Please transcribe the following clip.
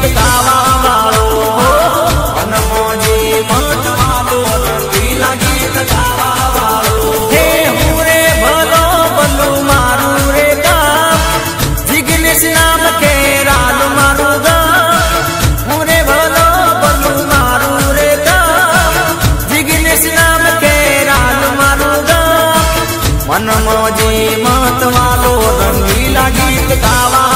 गावा वालो, मन मोजी मत वालो रंगीला गीत गावा वालो। हे हुरे भलो बल्लू मारू रे गाम, जिग्नेश नाम के राल मारू गाम। हुरे भलो बल्लू मारू रे गाम, जिग्नेश नाम के राल मारू गाम। मन मोजी मत वालो रंगीला गीत गावा